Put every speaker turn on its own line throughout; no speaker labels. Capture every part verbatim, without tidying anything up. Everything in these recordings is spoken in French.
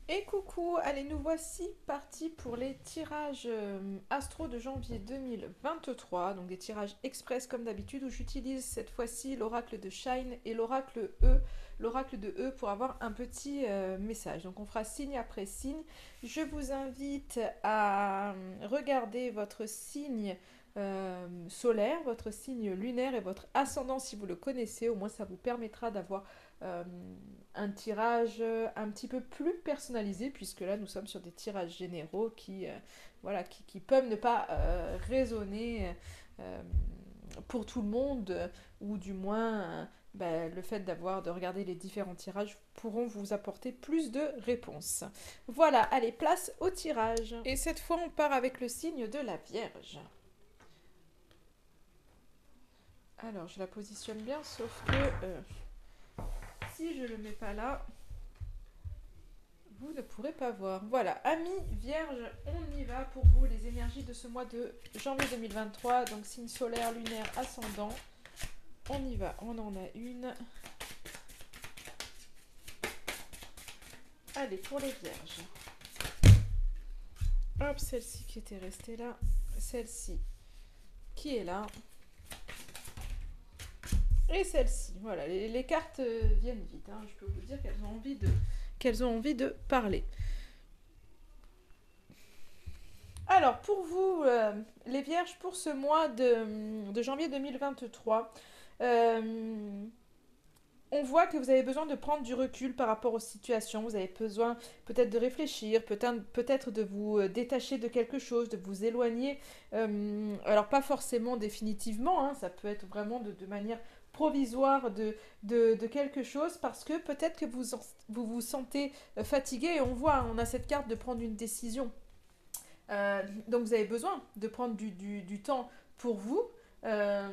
Et coucou, allez, nous voici partis pour les tirages euh, astro de janvier deux mille vingt-trois, donc des tirages express comme d'habitude où j'utilise cette fois-ci l'oracle de Shine et l'oracle E, l'oracle de E pour avoir un petit euh, message. Donc on fera signe après signe. Je vous invite à regarder votre signe euh, solaire, votre signe lunaire et votre ascendant si vous le connaissez, au moins ça vous permettra d'avoir euh, un tirage un petit peu plus personnalisé, puisque là nous sommes sur des tirages généraux qui, euh, voilà, qui, qui peuvent ne pas euh, résonner euh, pour tout le monde, euh, ou du moins euh, bah, le fait d'avoir de regarder les différents tirages pourront vous apporter plus de réponses. Voilà, allez, place au tirage. Et cette fois on part avec le signe de la Vierge. Alors je la positionne bien, sauf que euh, si je le mets pas là, vous ne pourrez pas voir. Voilà, amis vierge, on y va pour vous, les énergies de ce mois de janvier deux mille vingt-trois. Donc signe solaire, lunaire, ascendant. On y va, on en a une. Allez, pour les vierges. Hop, celle-ci qui était restée là. Celle-ci qui est là. Et celle-ci. Voilà, les, les cartes viennent vite. Hein. Je peux vous dire qu'elles ont envie de, qu'elles ont envie de parler. Alors, pour vous, euh, les vierges, pour ce mois de, de janvier deux mille vingt-trois, euh, on voit que vous avez besoin de prendre du recul par rapport aux situations. Vous avez besoin peut-être de réfléchir, peut-être peut-être de vous détacher de quelque chose, de vous éloigner. Euh, alors, pas forcément définitivement, hein, ça peut être vraiment de, de manière provisoire de, de, de quelque chose, parce que peut-être que vous, vous vous sentez fatigué, et on voit, on a cette carte de prendre une décision. Euh, donc vous avez besoin de prendre du, du, du temps pour vous, euh,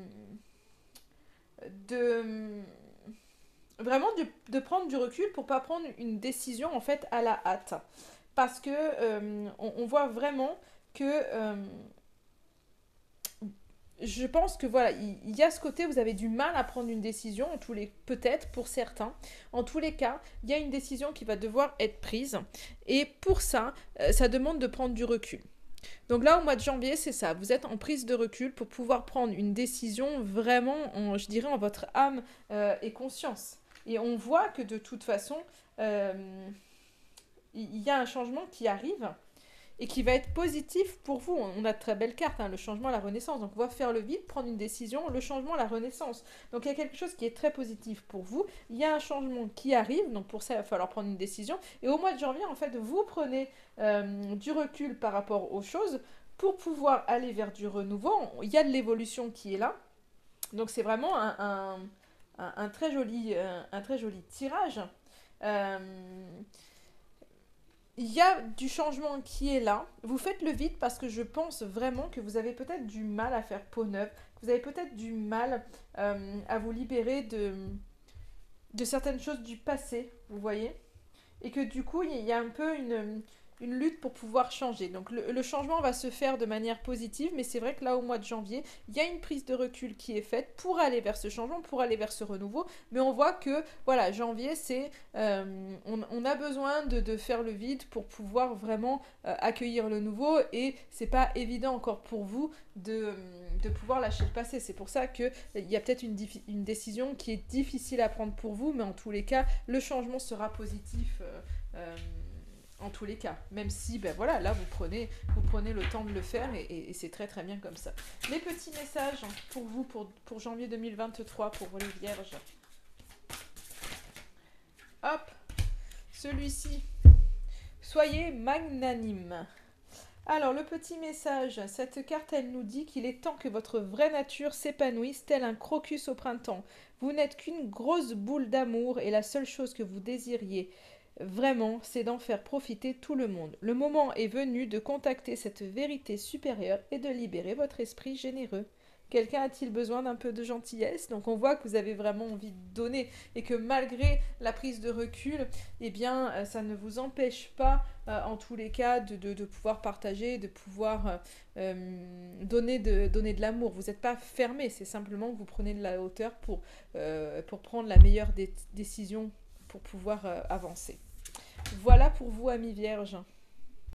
de vraiment de, de prendre du recul pour pas prendre une décision en fait à la hâte, parce que euh, on, on voit vraiment que euh, je pense que voilà, il, il y a ce côté, vous avez du mal à prendre une décision, en tous les peut-être pour certains. En tous les cas, il y a une décision qui va devoir être prise, et pour ça, euh, ça demande de prendre du recul. Donc là, au mois de janvier, c'est ça. Vous êtes en prise de recul pour pouvoir prendre une décision vraiment, en, je dirais, en votre âme euh, et conscience. Et on voit que de toute façon, euh, il y a un changement qui arrive et qui va être positif pour vous. On a de très belles cartes, hein, le changement, la renaissance. Donc on va faire le vide, prendre une décision, le changement, la renaissance. Donc il y a quelque chose qui est très positif pour vous. Il y a un changement qui arrive, donc pour ça il va falloir prendre une décision. Et au mois de janvier, en fait, vous prenez euh, du recul par rapport aux choses pour pouvoir aller vers du renouveau. Il y a de l'évolution qui est là. Donc c'est vraiment un, un, un, un très, joli, un, un très joli tirage. Euh, il y a du changement qui est là. Vous faites le vide parce que je pense vraiment que vous avez peut-être du mal à faire peau neuve. Vous avez peut-être du mal euh, à vous libérer de, de certaines choses du passé, vous voyez. Et que du coup, il y a un peu une, une lutte pour pouvoir changer. Donc le, le changement va se faire de manière positive, mais c'est vrai que là, au mois de janvier, il y a une prise de recul qui est faite pour aller vers ce changement, pour aller vers ce renouveau. Mais on voit que, voilà, janvier, c'est... Euh, on, on, a besoin de, de faire le vide pour pouvoir vraiment euh, accueillir le nouveau, et c'est pas évident encore pour vous de, de pouvoir lâcher le passé. C'est pour ça qu'il y a peut-être une, une décision qui est difficile à prendre pour vous, mais en tous les cas, le changement sera positif. Euh, euh, en tous les cas, même si ben voilà, là vous prenez, vous prenez le temps de le faire, et, et, et c'est très très bien comme ça. Les petits messages pour vous pour, pour janvier deux mille vingt-trois pour les vierges. Hop, celui-ci. Soyez magnanime. Alors, le petit message, cette carte, elle nous dit qu'il est temps que votre vraie nature s'épanouisse tel un crocus au printemps. Vous n'êtes qu'une grosse boule d'amour, et la seule chose que vous désiriez vraiment, c'est d'en faire profiter tout le monde. Le moment est venu de contacter cette vérité supérieure et de libérer votre esprit généreux. Quelqu'un a-t-il besoin d'un peu de gentillesse? Donc on voit que vous avez vraiment envie de donner, et que malgré la prise de recul, eh bien ça ne vous empêche pas euh, en tous les cas de, de, de pouvoir partager, de pouvoir euh, euh, donner de, donner de l'amour. Vous n'êtes pas fermé, c'est simplement que vous prenez de la hauteur pour, euh, pour prendre la meilleure des décision pour pouvoir euh, avancer. Voilà pour vous, amis vierges.